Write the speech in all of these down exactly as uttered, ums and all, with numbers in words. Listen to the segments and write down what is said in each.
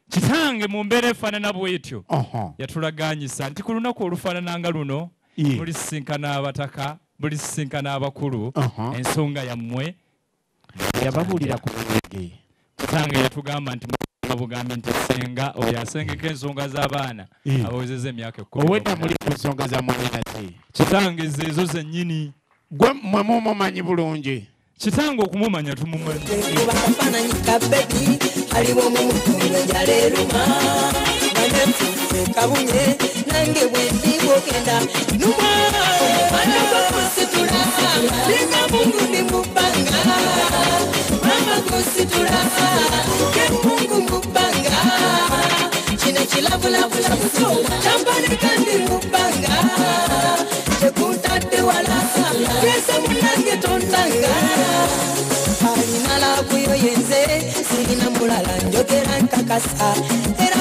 kitange mu mbeera efaanana bw'etyo yatulaganyisa nti ku lunaku olufaanana nga luno mulisinkana abataka mulisinkana abakulu ensonga yammwe yababuulira ku bwege kitange yatugamba nti bugambi nti senga oyo asengeka ensonga z'abaana abawezeza emyaka ekkumi owedda muli ku nsonga za mwannyinaze kitange ezo zennyini gwe mwe mumumanyi bulungi kitange okumumanya tumumanyi kafaananyi kabbedi aliwo mumutunga jaleruma nanemfuse kabunye nange bwendi bwogenda numa managositula linga mungu ni mubanga mamagositula ke mungu mubanga kino kilavulavulavuso kyambale kandi mubanga tekuntadde wala kese munange tontanga alinala kuyo yenze sirina mulala njogera nkakasa era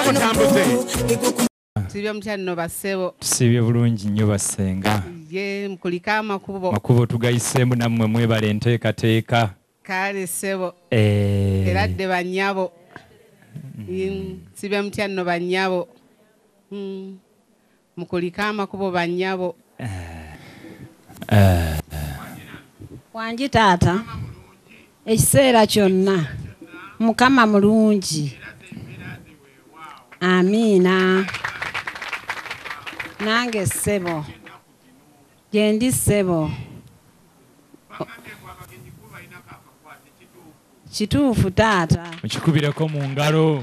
Sibye mutyanno basebo tusibye bulungi nnyo basenga ye mkulika amakubo makubo tugayiseemu nammwe mwebale enteekateeka kale sebo eh era dde bannyabo sibye mutyanno bannyabo mukulika amakubo bannyabo wangi taata ekiseera kyonna mukama mulungi amiina nange ssebo gyendi ssebo kituufu taata mukikubireko mu ngalo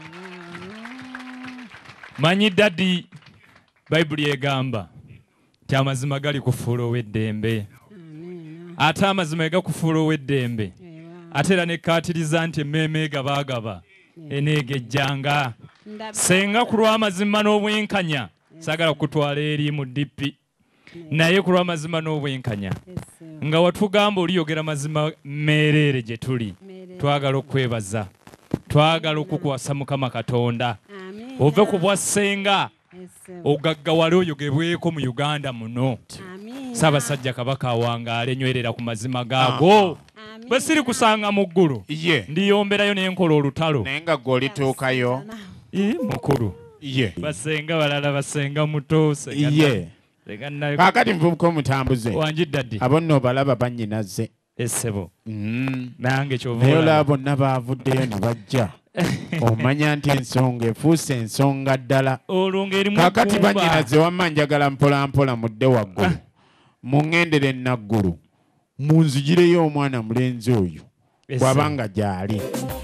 manyi dadi bayibuli egamba ti amazima gali kufuula ow'eddembe ate amazima egakufuula ow'eddembe ate era nekkaatiriza nti emmeeme egabaagaba eneegejjanga senga ku lw'amazima n'obwenkanya saagala kutwala eri mu ddipi naye ku lw'amazima n'obwenkanya nga watugamba oliyogera mazima meereere gye tuli twagala okwebaza twagala okukwasa Mukama Katonda ove ku bwassenga ogaggawale oyogebweko mu Uganda muno Ssaabasajja Kabaka awangaale enywerera ku mazima gaago bwe siri kusanga mu ggulu ndiyomberayo naye nkola olutalo naye nga gwe olituukayo mukulu basenga balala basenga muto kaakati nvubuka omutambuze wangi dadi abo nno obalaba bannyinaze essebo nange naye olaba bonna baavuddeyo ne bajja omanya nti ensonga efuuse ensonga ddala kaakati bannyinaze wamma njagala mpolampola mudde waggulu muŋŋendere naggulu munzigireyo omwana mulenzi oyo bw'abanga gy'ali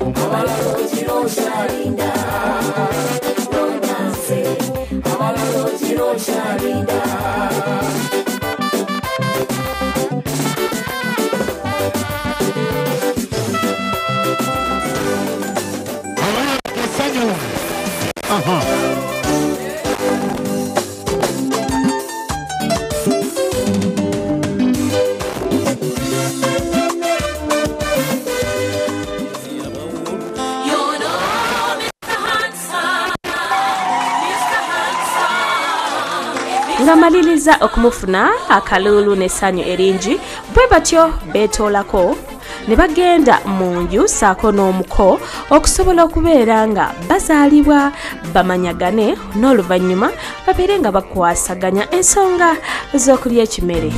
nga maliriza okumufuna akalulu n'essanyu eringi bwe batyo beetoolako ne bagenda mu nju saako n'omuko okusobola okubeera nga bazaalibwa bamanyagane n'oluvannyuma babeere nga bakwasaganya ensonga z'okulya ekimere.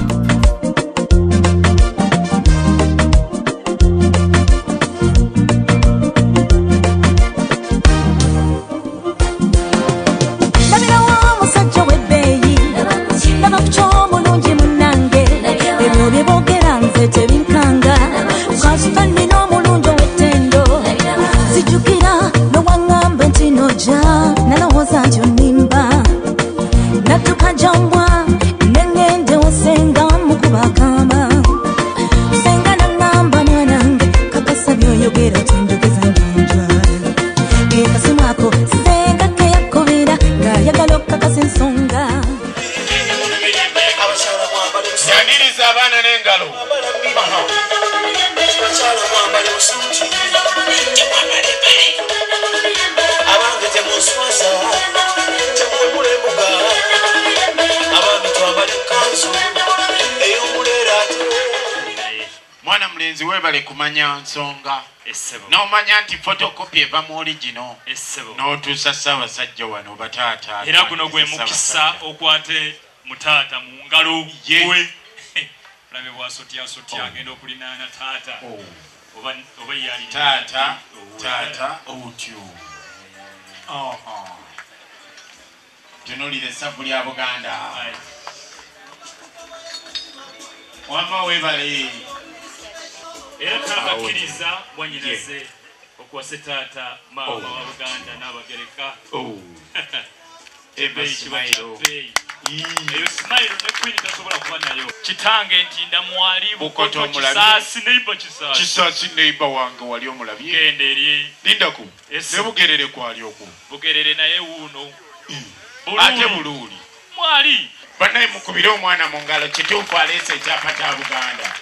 Natuka jambwa nengende osenga mugenzi webale kumanya nsonga essebo n'omanya nti photocopy eva mu original essebo n'otuusa Ssaabasajja wano bataata era guno gwe mukisa okwate mutaata mu ngalo gwe labe bwasotya-sotya agenda okulinaana taata oba oba yali taata taata otyo tunuulira essavu lya Buganda wama webale era tabakkiriza bwanyinaze okuwasa taata maama wa Buganda n'Abagereka ebbeeyi kiba kya bbeeyi eyo simayiro ne Queen tasobola kuba nayo kitange nti ndamwali bukoto kisaasi neiba kisaasi kisaasi neiba wange wali omulabye genda eri lindaku ne Bugerere kwali okwo Bugerere naye wuuno ate Buluuli mwali bannaye mukubire omwana mu ngalo kituufu aleese ekyapa kya Buganda.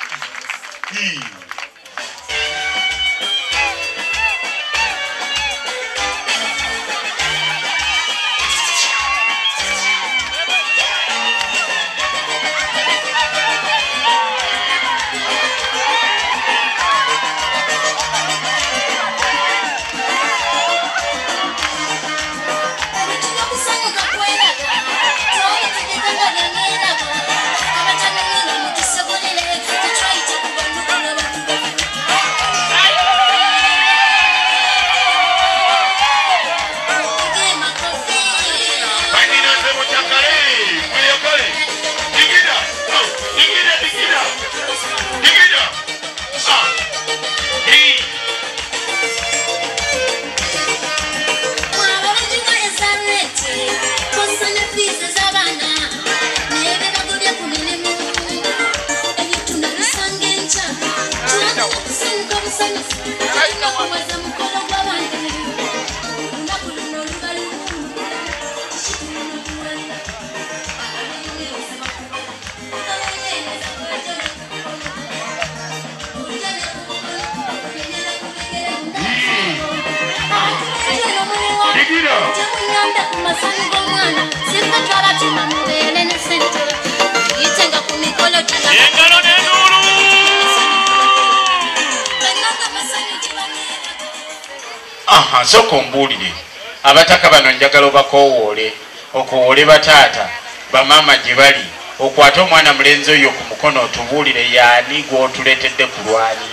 Aha, soko mbuulire abataka bano njagala obakoowoole okuwoole bataata bamaama gye bali okwata omwana mulenzi oyo ku mukono otubuulire yaani gw'otuleetedde ku lwani.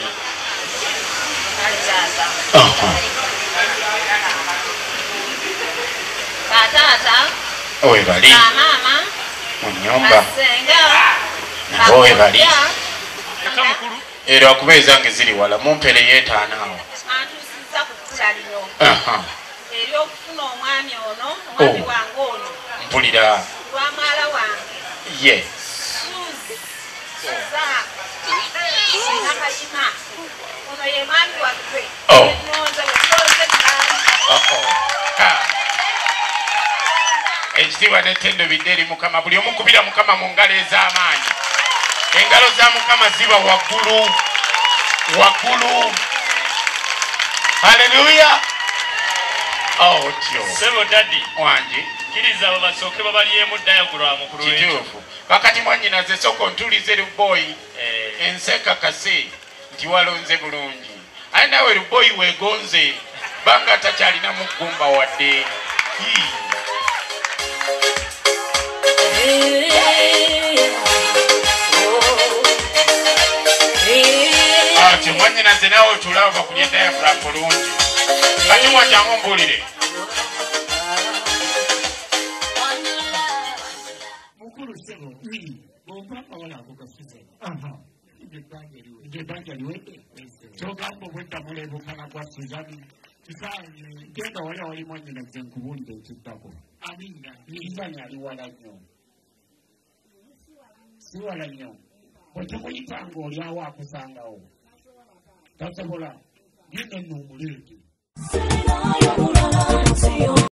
Owe bali mu nnyumba nabo we bali era okubeeza nge ziri wala mumpere yeetaana awo. Eryokufuna omwami ono omwami wange ono mpulira lwamwala wange ye nakayima ono ye mwami waffe Oh. nonze wetulonze gali ekitiibwa n'ettendo bidde eri Mukama buli omukubira Mukama mu ngalo ez'amaanyi engalo za Mukama ziba waggulu waggulu. Haleluya. Oh, tyo. Sebo daddy Wanji. Kiriza abo basooke babalyemu diagram ku lwekyo. Kituufu. Kakati mwannyinaze soko ntulize Luboyi enseka kase nti walonze bulungi. Aye nawe Luboyi weegonze banga takyalina muggumba wadde. Ati mwannyinaze nawe otulaba bakulye diagram bulungi. Kati mwajangu mbuulire. Mukulu sebo, bompapa wala kukasize. Aha. Ngebanja liwede. Chogamba bwenda mulebukana kwa Suzani. Kisani, genda wale wali mwannyinaze nkubulire ekitako. Amina. Suzani ali wala nnyo. Si wala nnyo. Bwetemuyitanga oli awo akusangawo. Tasobola. Genda nno omuleete.